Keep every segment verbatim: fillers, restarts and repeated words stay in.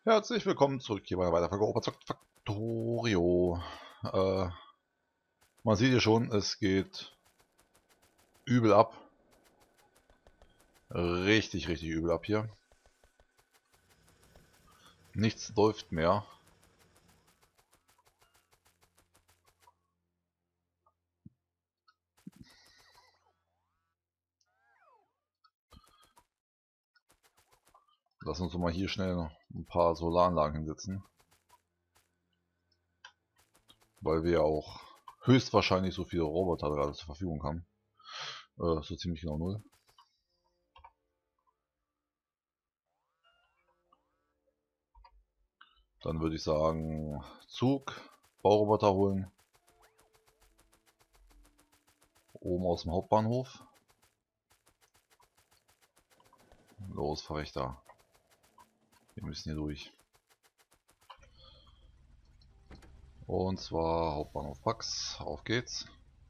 Herzlich willkommen zurück hier bei weiter Folge Operzockt Factorio. Äh, man sieht hier schon, es geht übel ab. Richtig, richtig übel ab hier. Nichts läuft mehr. Lass uns doch mal hier schnell noch ein paar Solaranlagen hinsetzen. Weil wir auch höchstwahrscheinlich so viele Roboter gerade zur Verfügung haben. Äh, so ziemlich genau null. Dann würde ich sagen, Zug, Bauroboter holen. Oben aus dem Hauptbahnhof. Los, Verrächter. Wir müssen hier durch. Und zwar Hauptbahnhof Pax. Auf geht's.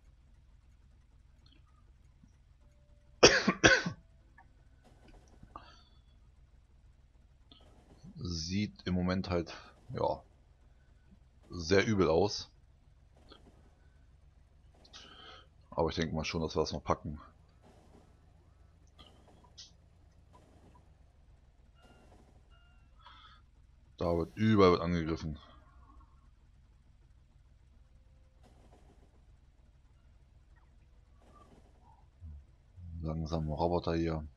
Sieht im Moment halt, ja, sehr übel aus. Aber ich denke mal schon, dass wir das noch packen. Da wird überall wird angegriffen. Langsam Roboter hier.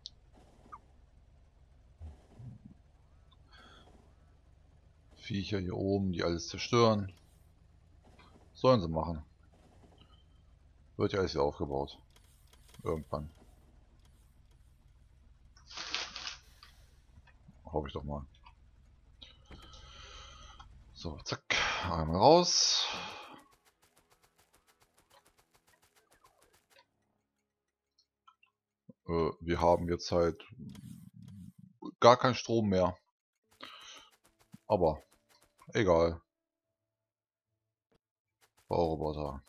Viecher hier oben, die alles zerstören. Sollen sie machen. Wird ja alles wieder aufgebaut. Irgendwann. Hoffe ich doch mal. So, zack. Einmal raus. Äh, wir haben jetzt halt gar keinen Strom mehr. Aber egal. Bauroboter.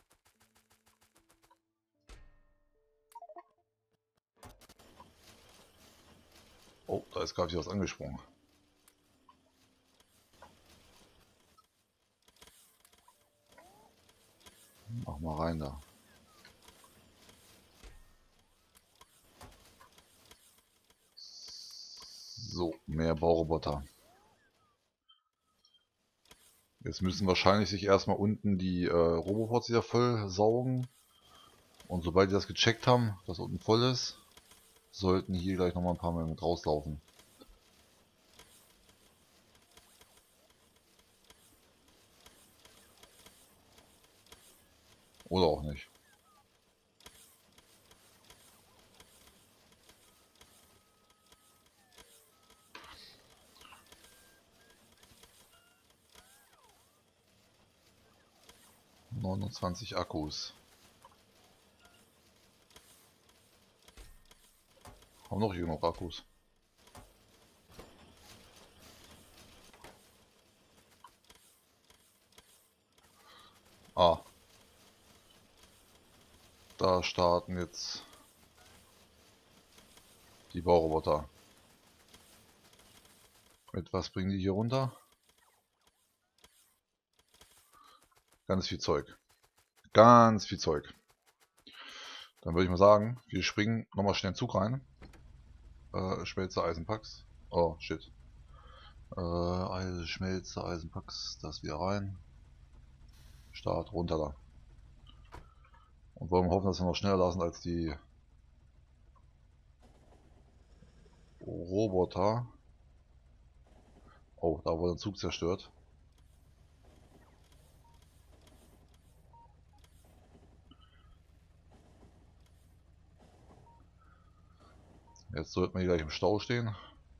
Oh, da ist gerade wieder was angesprungen. Mach mal rein da. So, mehr Bauroboter. Jetzt müssen wahrscheinlich sich erstmal unten die äh, Robopods wieder voll saugen. Und sobald die das gecheckt haben, dass unten voll ist, sollten hier gleich nochmal ein paar mehr mit rauslaufen. Oder auch nicht. neunundzwanzig Akkus. Haben noch hier noch Akkus. Ah. Da starten jetzt die Bauroboter. Mit was bringen die hier runter? Ganz viel Zeug. Ganz viel Zeug. Dann würde ich mal sagen, wir springen nochmal schnell in den Zug rein. Äh, Schmelze, Eisenpacks. Oh, shit. Äh, Eisen, Schmelze, Eisenpacks, das wieder rein. Start, runter da. Und wollen wir hoffen, dass wir noch schneller lassen als die Roboter. Oh, da wurde ein Zug zerstört. Jetzt sollten wir hier gleich im Stau stehen.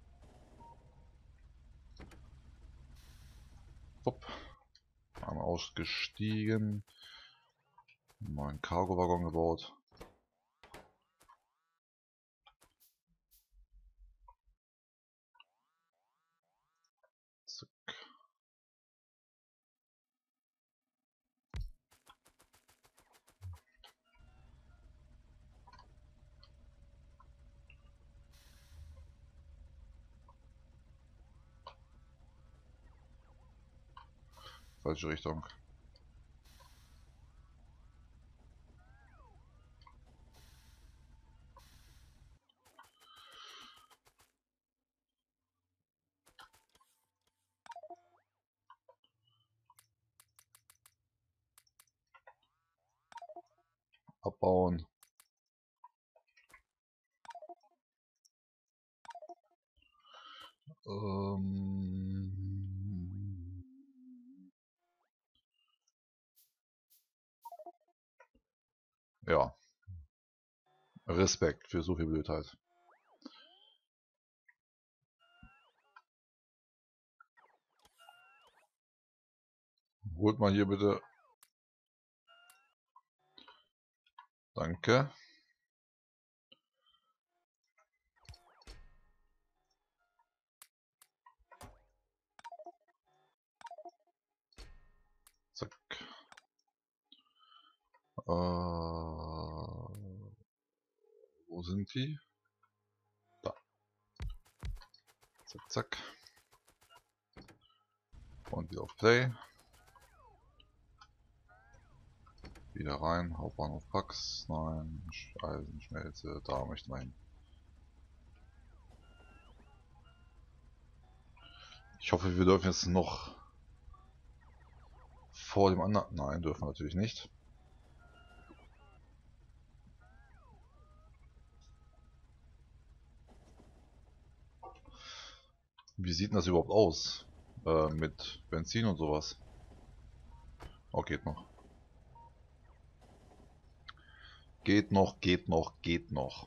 Hopp. Einmal ausgestiegen. Mal einen Cargo-Waggon gebaut. Zack. Falsche Richtung. Abbauen. Ähm ja. Respekt für so viel Blödheit. Holt mal hier bitte. Danke. Zack. Äh, wo sind die? Da. Zack, zack. Und wieder auf Play. Wieder rein. Hauptbahnhof Pax. Nein. Eisenschmelze. Da möchten wir hin. Ich hoffe, wir dürfen jetzt noch vor dem anderen... Nein, dürfen wir natürlich nicht. Wie sieht denn das überhaupt aus? Äh, mit Benzin und sowas. Oh, geht noch. Geht noch, geht noch, geht noch.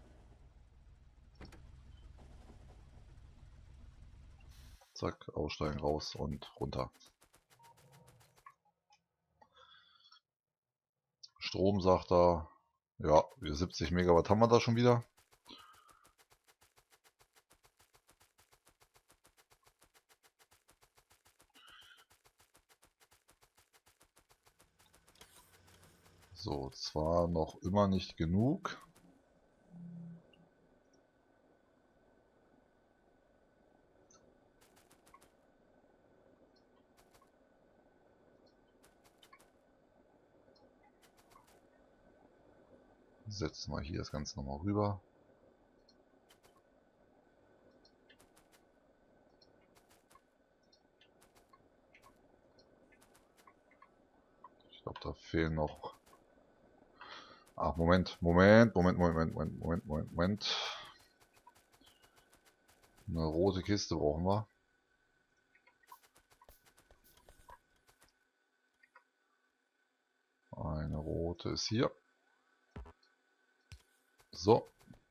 Zack, aussteigen, raus und runter. Strom sagt er, ja, siebzig Megawatt haben wir da schon wieder. So, zwar noch immer nicht genug. Setzen wir hier das Ganze nochmal rüber. Ich glaube, da fehlen noch... Ach, Moment, Moment, Moment, Moment, Moment, Moment, Moment, Moment. Eine rote Kiste brauchen wir. Eine rote ist hier. So.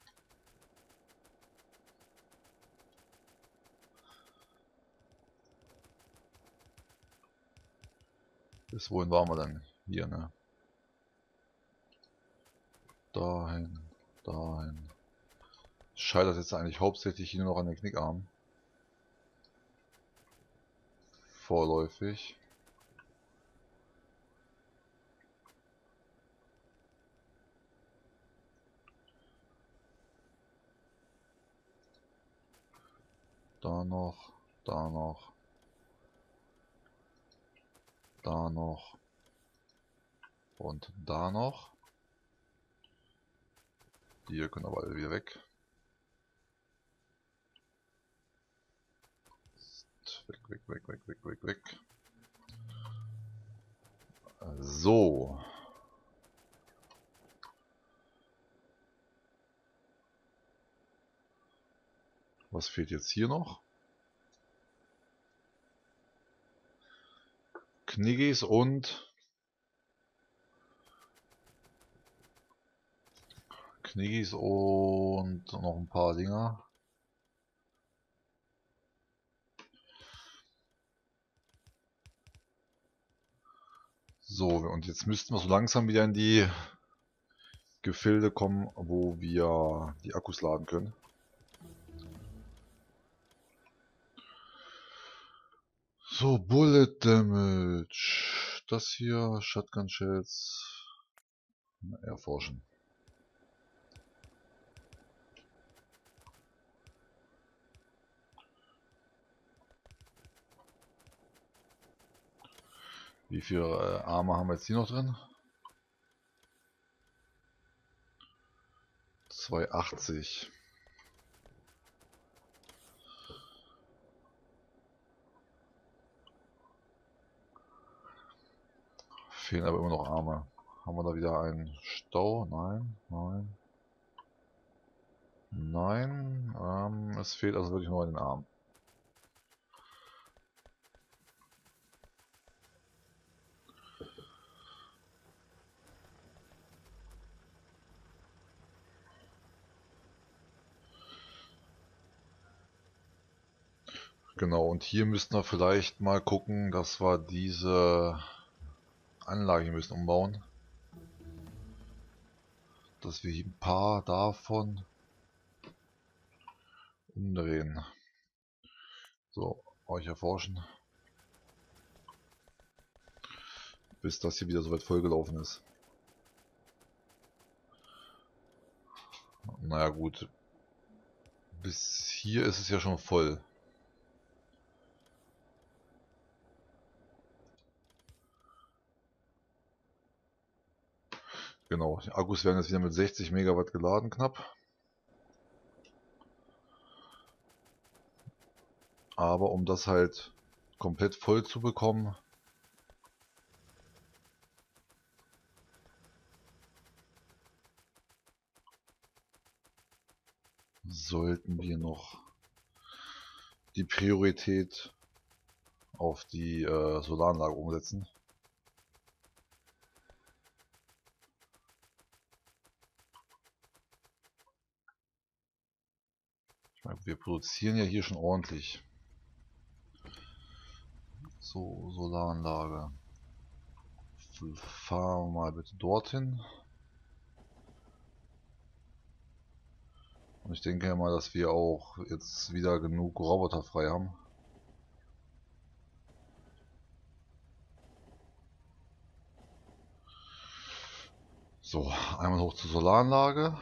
Bis wohin waren wir dann? Hier, ne? Dahin, dahin. Scheitert jetzt eigentlich hauptsächlich hier nur noch an den Knickarmen. Vorläufig. Da noch, da noch, da noch und da noch. Die hier können aber alle wieder weg. Weg, weg, weg, weg, weg, weg, weg. So. Was fehlt jetzt hier noch? Kniggis und Kniggis und noch ein paar Dinger. So, und jetzt müssten wir so langsam wieder in die Gefilde kommen, wo wir die Akkus laden können. So, Bullet Damage. Das hier, Shotgun Shells. Erforschen. Wie viele äh, Arme haben wir jetzt hier noch drin? zweihundertachtzig. Fehlen aber immer noch Arme. Haben wir da wieder einen Stau? Nein, nein. Nein, ähm, es fehlt also wirklich nur an den Arm. Genau, und hier müssten wir vielleicht mal gucken, dass wir diese Anlage hier müssen umbauen. Dass wir hier ein paar davon umdrehen. So, euch erforschen. Bis das hier wieder soweit vollgelaufen ist. Naja gut. Bis hier ist es ja schon voll. Genau, die Akkus werden jetzt wieder mit sechzig Megawatt geladen knapp. Aber um das halt komplett voll zu bekommen, sollten wir noch die Priorität auf die äh, Solaranlage umsetzen. Ich meine, wir produzieren ja hier schon ordentlich. So, Solaranlage. Fahren wir mal bitte dorthin. Und ich denke ja mal, dass wir auch jetzt wieder genug Roboter frei haben. So, einmal hoch zur Solaranlage.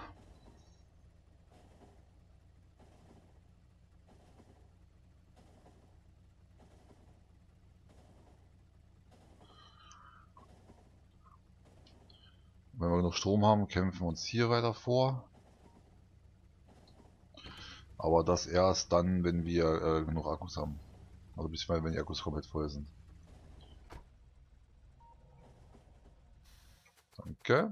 Wenn wir genug Strom haben, kämpfen wir uns hier weiter vor. Aber das erst dann, wenn wir äh, genug Akkus haben. Also bis wenn die Akkus komplett voll sind. Danke.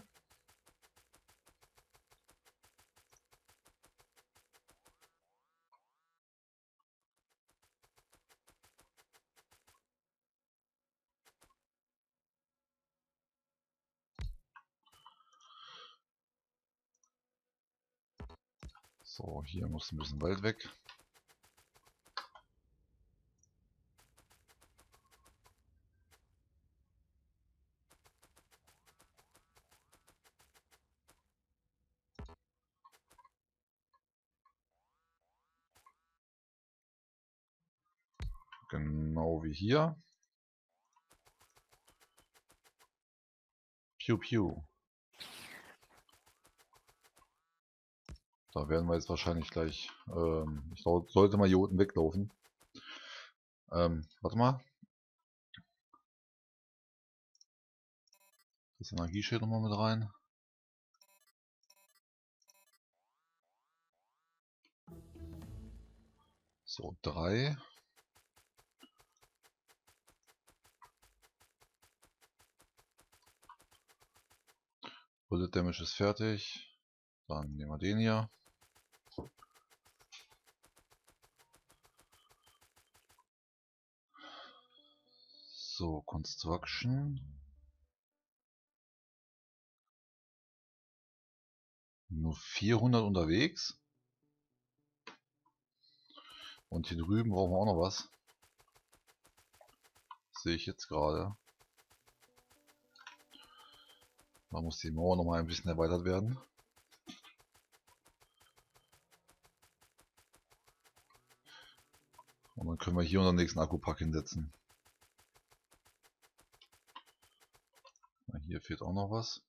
So, hier muss ein bisschen Wald weg. Genau wie hier. Piu piu. Da werden wir jetzt wahrscheinlich gleich, ähm, ich sollte mal hier unten weglaufen. Ähm, warte mal. Das Energieschild nochmal mit rein. So, drei. Bullet Damage ist fertig. Dann nehmen wir den hier. So, Construction. Nur vierhundert unterwegs. Und hier drüben brauchen wir auch noch was. Sehe ich jetzt gerade. Da muss die Mauer noch mal ein bisschen erweitert werden. Und dann können wir hier unseren nächsten Akkupack hinsetzen. Hier fehlt auch noch was.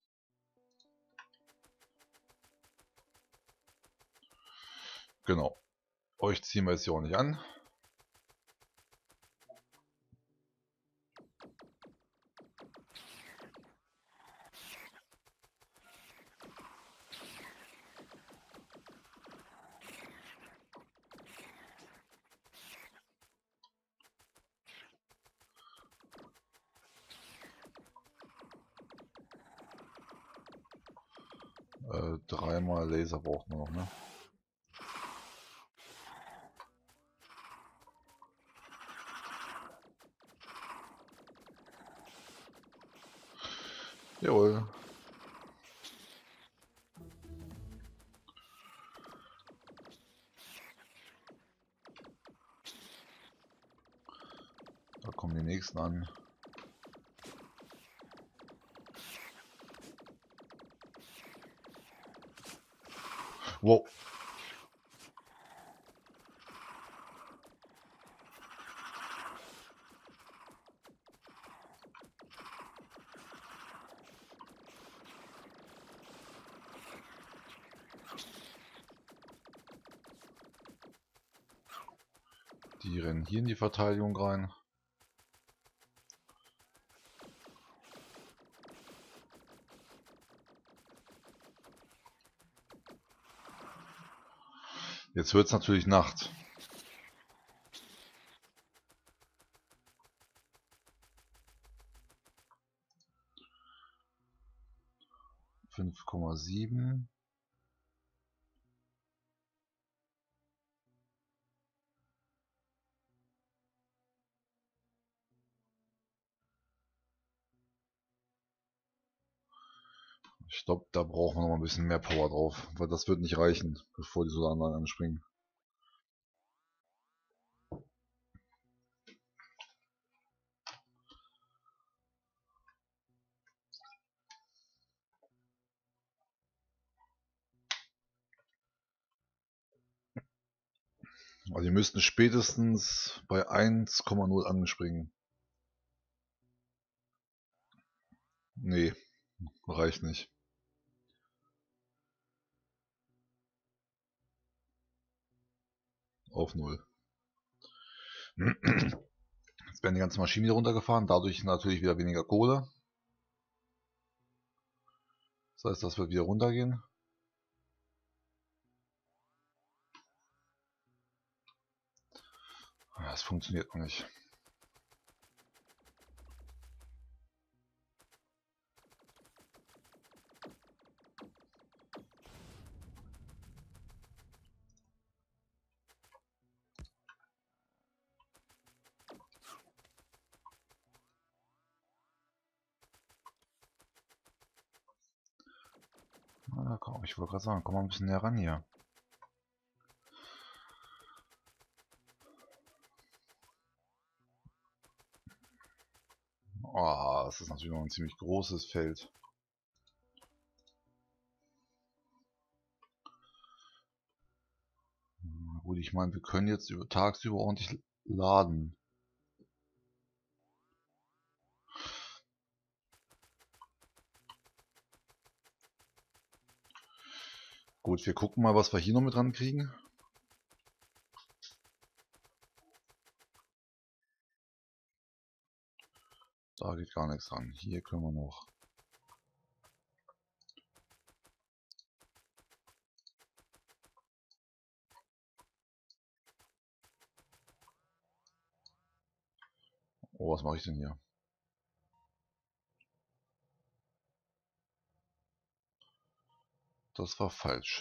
Genau. Euch ziehen wir jetzt hier auch nicht an. Äh, dreimal Laser braucht man noch, ne? Jawohl. Da kommen die nächsten an. Wow. Die rennen hier in die Verteidigung rein. Jetzt wird es natürlich Nacht. fünf Komma sieben. Ich glaube, da brauchen wir noch ein bisschen mehr Power drauf, weil das wird nicht reichen, bevor die Solaranlagen anspringen. Also die müssten spätestens bei eins Komma null anspringen. Nee, reicht nicht. Auf null. Jetzt werden die ganzen Maschinen wieder runtergefahren, dadurch natürlich wieder weniger Kohle. Das heißt, das wird wieder runtergehen. Das funktioniert noch nicht. Ah, komm, ich wollte gerade sagen, komm mal ein bisschen näher ran hier. Oh, das ist natürlich noch ein ziemlich großes Feld. Gut, ich meine, wir können jetzt über tagsüber ordentlich laden. Gut, wir gucken mal, was wir hier noch mit dran kriegen. Da geht gar nichts ran. Hier können wir noch. Oh, was mache ich denn hier? Das war falsch.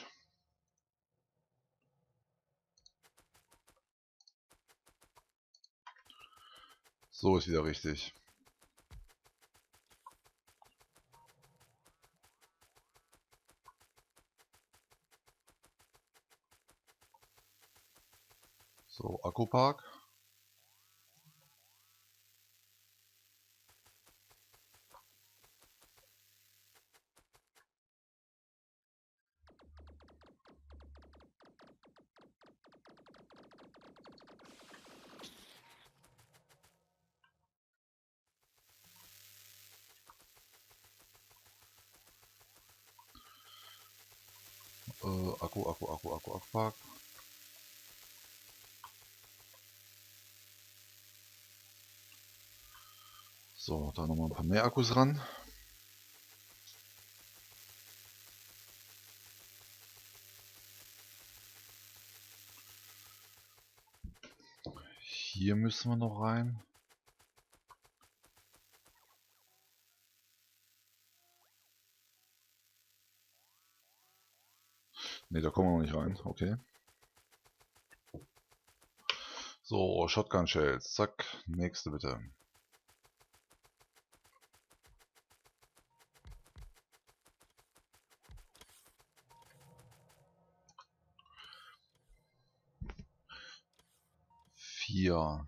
So ist wieder richtig. So, Akkupark. Äh, Akku, Akku, Akku, Akku, Akkupark. So, da nochmal ein paar mehr Akkus ran. Hier müssen wir noch rein. Ne, da kommen wir noch nicht rein. Okay. So, Shotgun Shells. Zack. Nächste bitte. Vier.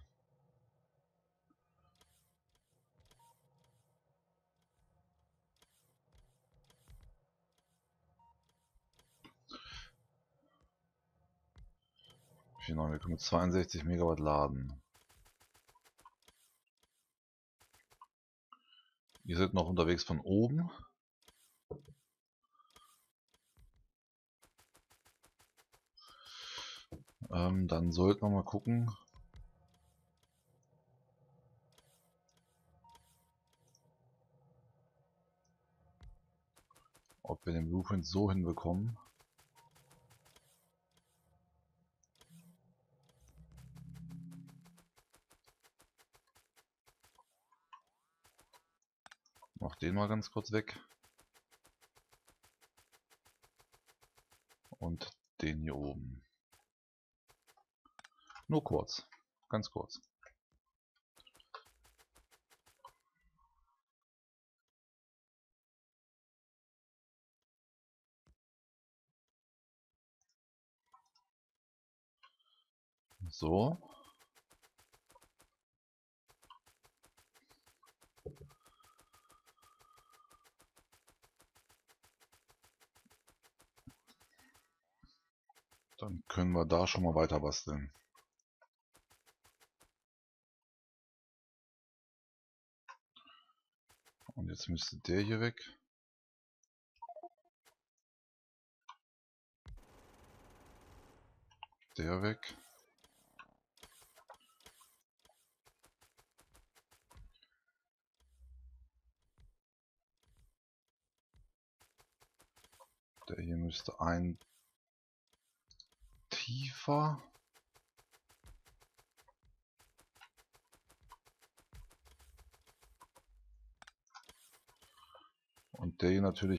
Wir können mit zweiundsechzig Megawatt laden. Ihr seid noch unterwegs von oben. Ähm, dann sollten wir mal gucken. Ob wir den Blueprint so hinbekommen. Mach den mal ganz kurz weg. Und den hier oben. Nur kurz. Ganz kurz. So. Dann können wir da schon mal weiter basteln. Und jetzt müsste der hier weg. Der weg. Der hier müsste ein tiefer. Und der hier natürlich